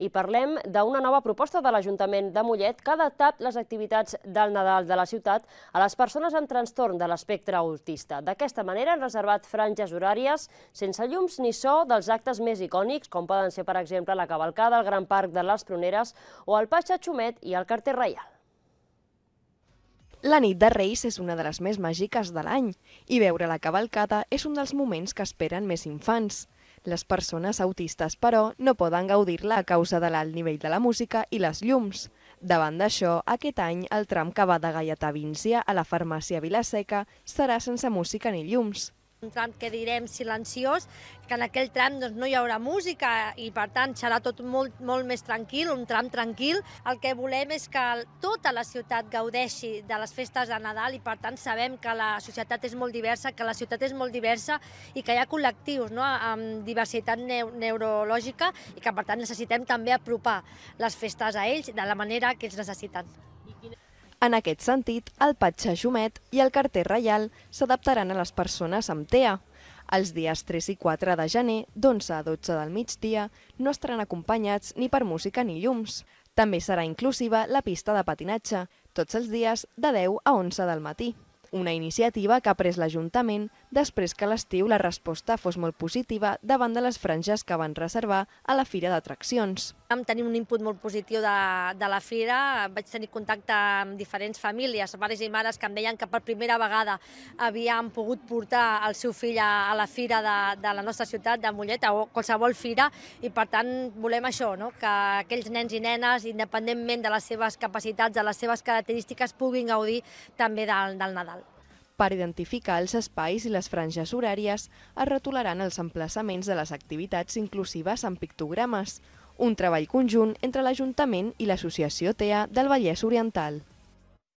I parlem d'una nova proposta de l'Ajuntament de Mollet que ha adaptat les activitats del Nadal de la ciutat a les persones amb trastorn de l'espectre autista. D'aquesta manera han reservat franges horàries sense llums ni so dels actes més icònics, com poden ser, per exemple, la cavalcada al Gran Parc de les Pruneres o el Patge Xumet i el carter reial. La nit de Reis és una de les més màgiques de l'any i veure la cavalcada és un dels moments que esperen més infants. Les persones autistes, però, no poden gaudir-la a causa de l'alt nivell de la música i les llums. Davant d'això, aquest any el tram que va de Gaietà a Víncia a la farmàcia Vilaseca serà sense música ni llums. Un tram que direm silenciós, que en aquell tram no hi haurà música i per tant serà tot molt més tranquil, un tram tranquil. El que volem és que tota la ciutat gaudeixi de les festes de Nadal i per tant sabem que la societat és molt diversa, que la ciutat és molt diversa i que hi ha col·lectius amb diversitat neurològica i que per tant necessitem també apropar les festes a ells de la manera que ells necessiten. En aquest sentit, el Patge Xumet i el carter reial s'adaptaran a les persones amb TEA. Els dies 3 i 4 de gener, d'11 a 12 del migdia, no estaran acompanyats ni per música ni llums. També serà inclusiva la pista de patinatge, tots els dies de 10 a 11 del matí. Una iniciativa que ha pres l'Ajuntament després que a l'estiu la resposta fos molt positiva davant de les franges que van reservar a la Fira d'Atraccions. Vam tenir un input molt positiu de la Fira, vaig tenir contacte amb diferents famílies, pares i mares que em deien que per primera vegada havien pogut portar el seu fill a la Fira de la nostra ciutat, de Mollet, o qualsevol fira, i per tant volem això, que aquells nens i nenes, independentment de les seves capacitats, de les seves característiques, puguin gaudir també del Nadal. Per identificar els espais i les franges horàries, es rotularan els emplaçaments de les activitats inclusives amb pictogrames, un treball conjunt entre l'Ajuntament i l'Associació TEA del Vallès Oriental.